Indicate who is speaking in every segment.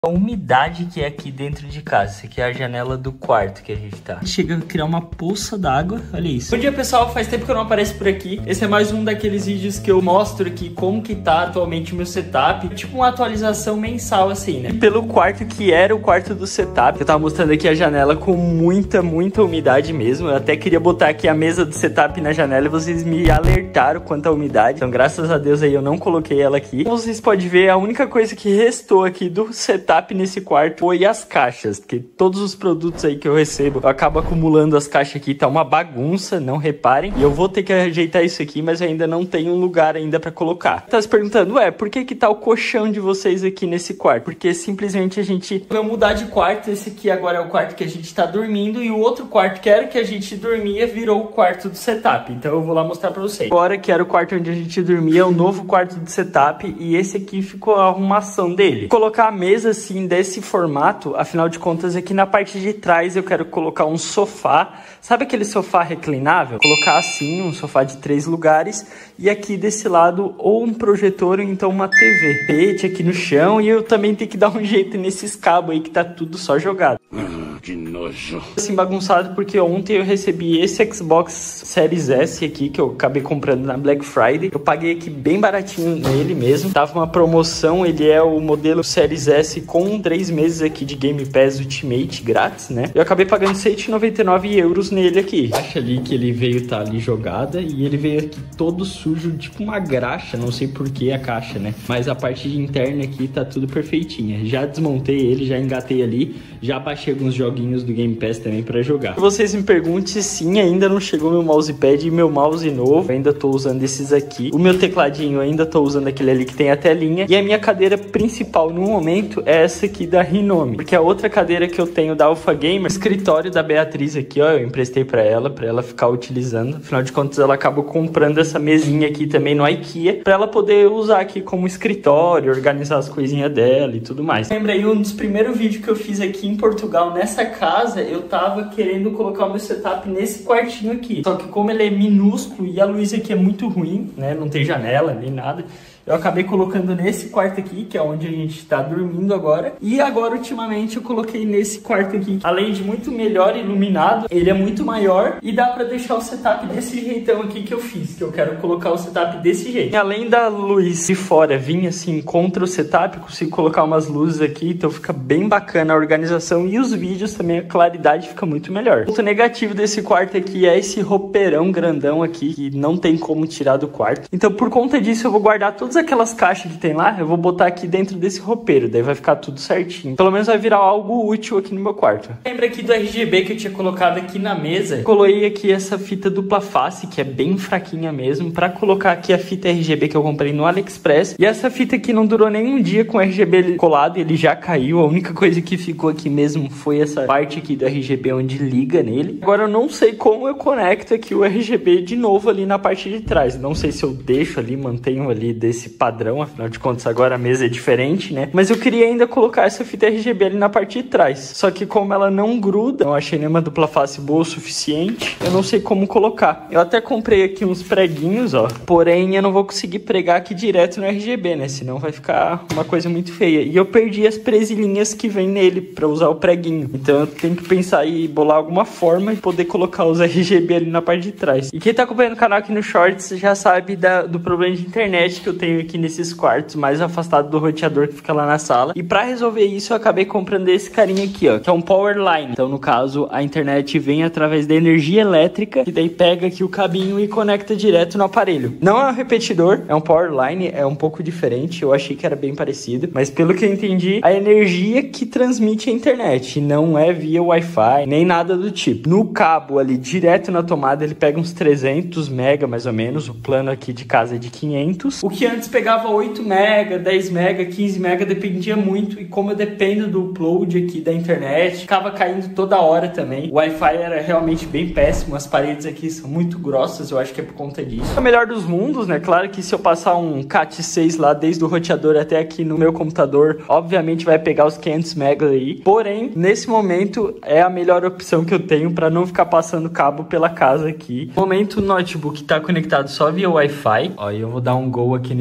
Speaker 1: A umidade que é aqui dentro de casa. Essa aqui é a janela do quarto que a gente tá. Chega a criar uma poça d'água, olha isso. Bom dia, pessoal, faz tempo que eu não apareço por aqui. Esse é mais um daqueles vídeos que eu mostro aqui como que tá atualmente o meu setup. Tipo uma atualização mensal assim, né? E pelo quarto que era o quarto do setup, eu tava mostrando aqui a janela com muita umidade mesmo. Eu até queria botar aqui a mesa do setup na janela e vocês me alertaram quanto à umidade. Então, graças a Deus aí eu não coloquei ela aqui. Como vocês podem ver, a única coisa que restou aqui do setup nesse quarto foi as caixas, porque todos os produtos aí que eu recebo, eu acabo acumulando as caixas aqui, tá uma bagunça, não reparem, e eu vou ter que ajeitar isso aqui, mas eu ainda não tenho um lugar ainda pra colocar. Tá se perguntando, ué, por que tá o colchão de vocês aqui nesse quarto? Porque simplesmente a gente vai mudar de quarto. Esse aqui agora é o quarto que a gente tá dormindo, e o outro quarto que era que a gente dormia virou o quarto do setup, então eu vou lá mostrar pra vocês. Agora que era o quarto onde a gente dormia, é o novo quarto do setup, e esse aqui ficou a arrumação dele. Vou colocar a mesa assim desse formato, afinal de contas aqui na parte de trás eu quero colocar um sofá, sabe aquele sofá reclinável? Colocar assim, um sofá de 3 lugares, e aqui desse lado ou um projetor ou então uma TV. Pete aqui no chão, e eu também tenho que dar um jeito nesses cabos aí que tá tudo só jogado. Que nojo. Assim, bagunçado porque ontem eu recebi esse Xbox Series S aqui, que eu acabei comprando na Black Friday. Eu paguei aqui bem baratinho nele mesmo. Tava uma promoção, ele é o modelo Series S com 3 meses aqui de Game Pass Ultimate grátis, né? Eu acabei pagando 199 euros nele aqui. Acha ali que ele veio tá ali jogada, e ele veio aqui todo sujo, tipo uma graxa, não sei por que a caixa, né? Mas a parte interna aqui tá tudo perfeitinha. Já desmontei ele, já engatei ali, já baixei alguns joguinhos do Game Pass também pra jogar. Se vocês me perguntem, sim, ainda não chegou meu mousepad e meu mouse novo, eu ainda tô usando esses aqui. O meu tecladinho eu ainda tô usando aquele ali que tem a telinha, e a minha cadeira principal no momento é essa aqui da Rinomi, porque a outra cadeira que eu tenho da Alpha Gamer, escritório da Beatriz aqui, ó, eu emprestei pra ela ficar utilizando. Afinal de contas, ela acabou comprando essa mesinha aqui também no IKEA, pra ela poder usar aqui como escritório, organizar as coisinhas dela e tudo mais. Lembra aí, um dos primeiros vídeos que eu fiz aqui em Portugal, nessa casa, eu tava querendo colocar o meu setup nesse quartinho aqui. Só que como ele é minúsculo e a luz aqui é muito ruim, né, não tem janela nem nada, eu acabei colocando nesse quarto aqui, que é onde a gente tá dormindo agora. E agora, ultimamente, eu coloquei nesse quarto aqui. Além de muito melhor iluminado, ele é muito maior e dá pra deixar o setup desse jeitão aqui que eu fiz. Que eu quero colocar o setup desse jeito. E além da luz de fora vir assim contra o setup, eu consigo colocar umas luzes aqui. Então fica bem bacana a organização. E os vídeos também, a claridade fica muito melhor. O ponto negativo desse quarto aqui é esse roupeirão grandão aqui, que não tem como tirar do quarto. Então, por conta disso, eu vou guardar todas aquelas caixas que tem lá, eu vou botar aqui dentro desse roupeiro, daí vai ficar tudo certinho. Pelo menos vai virar algo útil aqui no meu quarto. Lembra aqui do RGB que eu tinha colocado aqui na mesa? Eu coloquei aqui essa fita dupla face, que é bem fraquinha mesmo, pra colocar aqui a fita RGB que eu comprei no AliExpress. E essa fita aqui não durou nem um dia com o RGB colado, ele já caiu. A única coisa que ficou aqui mesmo foi essa parte aqui do RGB onde liga nele. Agora eu não sei como eu conecto aqui o RGB de novo ali na parte de trás. Não sei se eu deixo ali, mantenho ali desse padrão, afinal de contas agora a mesa é diferente, né? Mas eu queria ainda colocar essa fita RGB ali na parte de trás. Só que como ela não gruda, não achei nenhuma dupla face boa o suficiente, eu não sei como colocar. Eu até comprei aqui uns preguinhos, ó. Porém, eu não vou conseguir pregar aqui direto no RGB, né? Senão vai ficar uma coisa muito feia. E eu perdi as presilhinhas que vem nele pra usar o preguinho. Então eu tenho que pensar e bolar alguma forma de poder colocar os RGB ali na parte de trás. E quem tá acompanhando o canal aqui no Shorts já sabe do problema de internet que eu tenho aqui nesses quartos, mais afastado do roteador que fica lá na sala. E pra resolver isso, eu acabei comprando esse carinha aqui, ó, que é um power line. Então, no caso, a internet vem através da energia elétrica, e daí pega aqui o cabinho e conecta direto no aparelho. Não é um repetidor, é um power line, é um pouco diferente. Eu achei que era bem parecido, mas pelo que eu entendi, a energia que transmite a internet não é via Wi-Fi, nem nada do tipo. No cabo ali, direto na tomada, ele pega uns 300 mega, mais ou menos. O plano aqui de casa é de 500. O que antes pegava 8 mega, 10 mega, 15 mega, dependia muito. E como eu dependo do upload aqui da internet, ficava caindo toda hora também. O Wi-Fi era realmente bem péssimo. As paredes aqui são muito grossas, eu acho que é por conta disso. É o melhor dos mundos, né? Claro que se eu passar um Cat6 lá, desde o roteador até aqui no meu computador, obviamente vai pegar os 500 megas aí. Porém, nesse momento, é a melhor opção que eu tenho para não ficar passando cabo pela casa aqui. No momento, o notebook tá conectado só via Wi-Fi. Ó, eu vou dar um go aqui nesse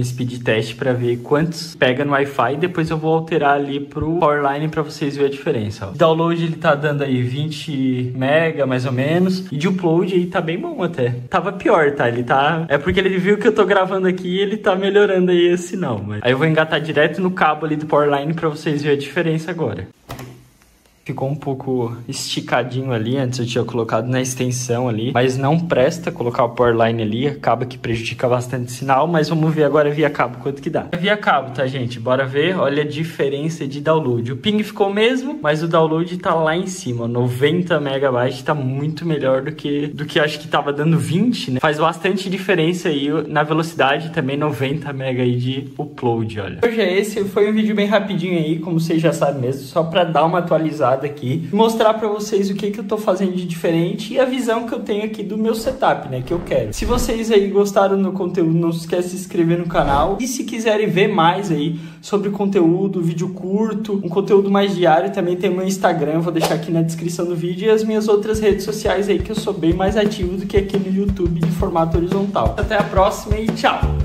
Speaker 1: speed test para ver quantos pega no Wi-Fi, depois eu vou alterar ali pro Powerline para vocês verem a diferença, ó. Download ele tá dando aí 20 mega mais ou menos, e de upload aí tá bem bom até. Tava pior, tá? Ele tá... É porque ele viu que eu tô gravando aqui e ele tá melhorando aí esse sinal, mas... Aí eu vou engatar direto no cabo ali do Powerline para vocês verem a diferença agora. Ficou um pouco esticadinho ali, antes eu tinha colocado na extensão ali, mas não presta colocar o Powerline ali, acaba que prejudica bastante o sinal, mas vamos ver agora via cabo quanto que dá. Via cabo, tá, gente? Bora ver, olha a diferença de download. O ping ficou o mesmo, mas o download tá lá em cima, 90 megabytes, tá muito melhor do que acho que tava dando 20, né? Faz bastante diferença aí na velocidade, também 90 mega aí de upload, olha. Hoje esse foi um vídeo bem rapidinho aí, como vocês já sabem mesmo, só pra dar uma atualizada aqui, mostrar pra vocês o que eu tô fazendo de diferente e a visão que eu tenho aqui do meu setup, né, que eu quero. Se vocês aí gostaram do conteúdo, não se esquece de se inscrever no canal, e se quiserem ver mais aí sobre conteúdo, vídeo curto, um conteúdo mais diário, também tem o meu Instagram, vou deixar aqui na descrição do vídeo, e as minhas outras redes sociais aí, que eu sou bem mais ativo do que aqui no YouTube de formato horizontal. Até a próxima e tchau!